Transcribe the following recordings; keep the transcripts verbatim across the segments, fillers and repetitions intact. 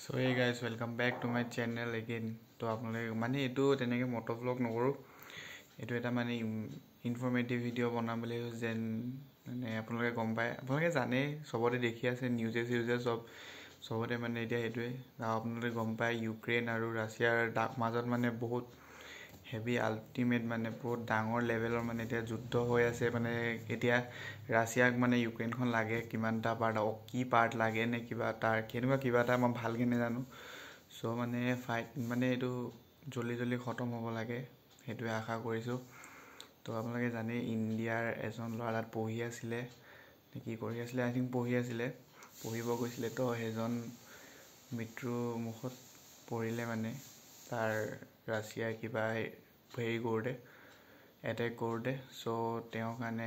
So hey guys, welcome back to my channel again. To আপোনালোকে মানে এটো তেনেকে মটো ব্লগ নকৰো এটো এটা মানে ইনফরমেটিভ ভিডিও বনাম বুলি যেন মানে আপোনালোকে গম পায় আপোনালোকে জানে সবতে দেখি আছে নিউজে সিউজে সব সবতে মানে এতিয়া এটোৱে আপোনালোকে গম পায় ইউক্ৰেইন আৰু ৰাছিয়াৰ মাজত মানে বহুত হেভি আল্টিমেট মানে বহুত ডাঙৰ লেভেলৰ মানে এতিয়া যুদ্ধ হৈ আছে মানে এতিয়া ৰাছিয়াক মানে ইউক্ৰেইনখন লাগে কিমানটা পাৰ্ট কি পাৰ্ট লাগে নে কিবা তাৰ কেনেকুৱা কিবা এটা মই ভালকে নেজানো সো মানে ফাইট মানে এটো জলদি জলদি খতম হ'ব লাগে হেতুৱে আশা কৰিছো তো আপোনালোকে জানে ইণ্ডিয়াৰ এজন লৰাত পঢ়ি আছিল কি কৰি আছিল আই থিংক পঢ়ি আছিল পঢ়িব গৈছিল তো হেজন মৃত্যু মুখত পৰিলে মানে তাৰ ৰাছিয়া কিবা ভেৰি গ'ৰ্ডে এটেক কৰোতে সো তেওঁ কানে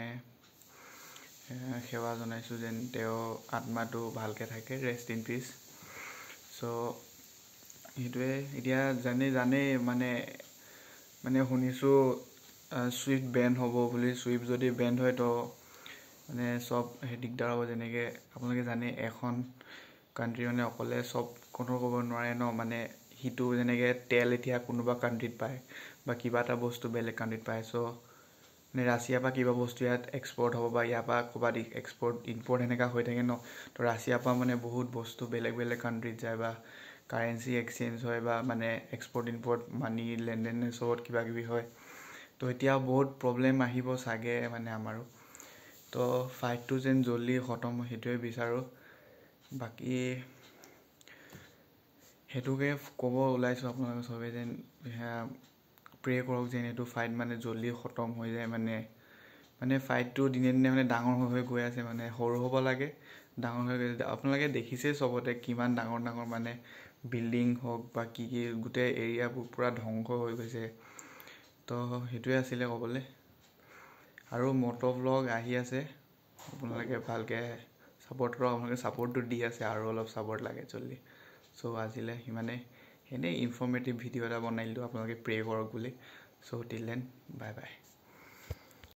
সেৱা জনাইছো যেন তেওঁ আত্মাটো ভালকে থাকে ৰেষ্ট ইন পিস সো হেতুৱে এতিয়া জানে জানে মানে মানে শুনিছো সুইফট বেন হ'ব বুলি সুইফট যদি বেন হয় তো মানে সব দিগদাৰ হ'ব যেনেকে আপোনালোকে জানে এখন কান্ট্ৰি মানে অকলে সব কন্ট্ৰল কৰিব নোৱাৰে ন মানে হিটো যেনেকে তেল এতিয়া কোনোবা কান্ট্ৰিত পায় বা কিবা এটা বস্তু বেলেগ কান্ট্ৰিত পায় সো মানে ৰাছিয়া পা কিবা বস্তু ইয়াত এক্সপোৰ্ট হ'ব বা ইয়া পা কোবা দি এক্সপোৰ্ট ইম্পোৰ্ট হেনেকা হৈ থাকে ন তো ৰাছিয়া পা মানে বহুত বস্তু বেলেগ বেলেগ কান্ট্ৰিত যায় বা কারেন্সি এক্সচেঞ্জ হয় বা মানে এক্সপোর্ট ইম্পোর্ট মানি লেনদেন সবত কিবা কিবি হয় তো এতিয়া বহুত প্রবলেম আহিব সাগে মানে আমাৰো তো ফাইট টু যেন জলদি খতম হেতুৱে বিচাৰো বাকি হেতুকে কব ওলাইছো আপোনালোক সবে যেন প্ৰে কৰক যেন এটো ফাইট মানে জলদি খতম হৈ যায় মানে মানে ফাইট টু দিনে দিনে মানে ডাঙৰ হৈ গৈ আছে মানে হৰু হ'ব লাগে ডাঙৰ হৈ গৈ আপোনালোকে দেখিছে সবতে কিমান ডাঙৰ ডাঙৰ মানে বিল্ডিং হক বা কি কি গুটে এৰিয়া পুৰা ধ্বংস হৈ গৈছে তো হেতুৱে আছিল কবলে আৰু মটো ব্লগ আহি আছে আপোনালোকে ভালকে সাপোর্ট কৰক আপোনালোকে সাপোর্টটো দি আছে আৰু অলপ সাপোর্ট লাগে জলদি সো আজিলে হিমানে এনে ইনফরমেটিভ ভিডিও এটা বনাইলো আপোনালোকে প্ৰে কৰক বুলি so till then bye bye